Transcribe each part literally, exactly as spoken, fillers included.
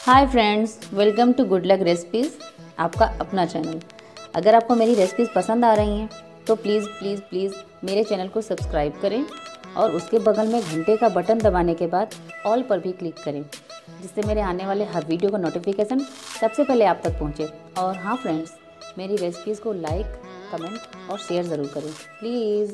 Hi friends, welcome to good luck recipes, आपका अपना channel. अगर आपको मेरी रेसिपीज़ पसंद आ रही हैं तो प्लीज़ प्लीज़ प्लीज़ मेरे चैनल को सब्सक्राइब करें और उसके बगल में घंटे का बटन दबाने के बाद ऑल पर भी क्लिक करें, जिससे मेरे आने वाले हर वीडियो का नोटिफिकेशन सबसे पहले आप तक पहुँचे। और हाँ फ्रेंड्स, मेरी रेसिपीज़ को लाइक, कमेंट और शेयर ज़रूर करें प्लीज़।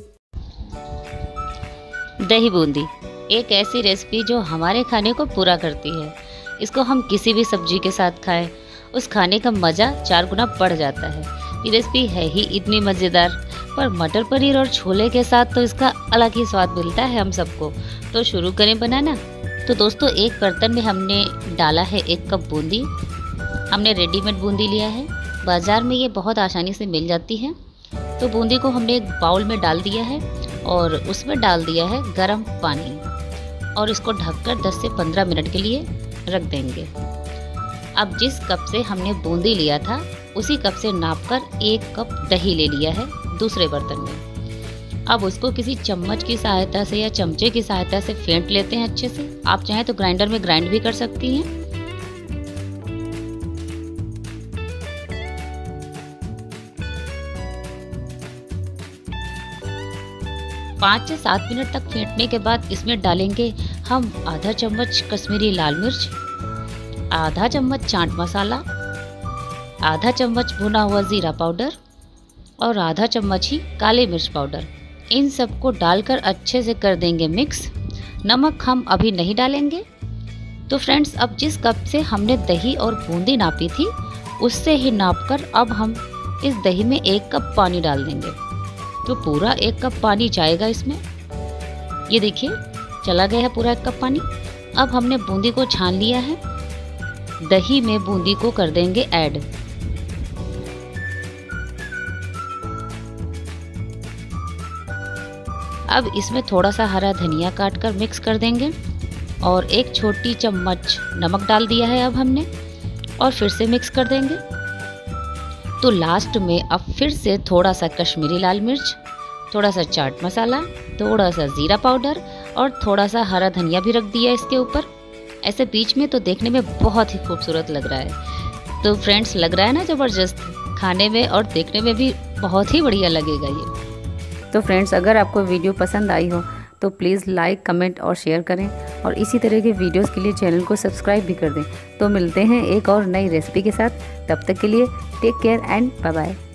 दही बूंदी एक ऐसी रेसिपी जो हमारे खाने को पूरा करती है। इसको हम किसी भी सब्जी के साथ खाएं, उस खाने का मज़ा चार गुना बढ़ जाता है। ये रेसिपी है ही इतनी मज़ेदार, पर मटर पनीर और छोले के साथ तो इसका अलग ही स्वाद मिलता है हम सबको। तो शुरू करें बनाना। तो दोस्तों, एक बर्तन में हमने डाला है एक कप बूंदी। हमने रेडीमेड बूंदी लिया है, बाज़ार में ये बहुत आसानी से मिल जाती है। तो बूंदी को हमने एक बाउल में डाल दिया है और उसमें डाल दिया है गर्म पानी और इसको ढककर दस से पंद्रह मिनट के लिए रख देंगे। अब जिस कप से हमने बूंदी लिया था उसी कप से नापकर एक कप दही ले लिया है दूसरे बर्तन में। अब उसको किसी चम्मच की सहायता से या चमचे की सहायता से फेंट लेते हैं अच्छे से। आप चाहें तो ग्राइंडर में ग्राइंड भी कर सकती हैं। पाँच से सात मिनट तक फेंटने के बाद इसमें डालेंगे हम आधा चम्मच कश्मीरी लाल मिर्च, आधा चम्मच चाट मसाला, आधा चम्मच भुना हुआ जीरा पाउडर और आधा चम्मच ही काले मिर्च पाउडर। इन सबको डालकर अच्छे से कर देंगे मिक्स। नमक हम अभी नहीं डालेंगे। तो फ्रेंड्स, अब जिस कप से हमने दही और बूंदी नापी थी उससे ही नापकर अब हम इस दही में एक कप पानी डाल देंगे। तो पूरा एक कप पानी जाएगा इसमें। ये देखिए, चला गया है पूरा एक कप पानी। अब हमने बूंदी को छान लिया है, दही में बूंदी को कर देंगे ऐड। अब इसमें थोड़ा सा हरा धनिया काटकर मिक्स कर देंगे और एक छोटी चम्मच नमक डाल दिया है अब हमने और फिर से मिक्स कर देंगे। तो लास्ट में अब फिर से थोड़ा सा कश्मीरी लाल मिर्च, थोड़ा सा चाट मसाला, थोड़ा सा जीरा पाउडर और थोड़ा सा हरा धनिया भी रख दिया इसके ऊपर। ऐसे बीच में तो देखने में बहुत ही खूबसूरत लग रहा है। तो फ्रेंड्स, लग रहा है ना ज़बरदस्त, खाने में और देखने में भी बहुत ही बढ़िया लगेगा ये। तो फ्रेंड्स, अगर आपको वीडियो पसंद आई हो तो प्लीज़ लाइक, कमेंट और शेयर करें और इसी तरह के वीडियोस के लिए चैनल को सब्सक्राइब भी कर दें। तो मिलते हैं एक और नई रेसिपी के साथ। तब तक के लिए take care and bye bye.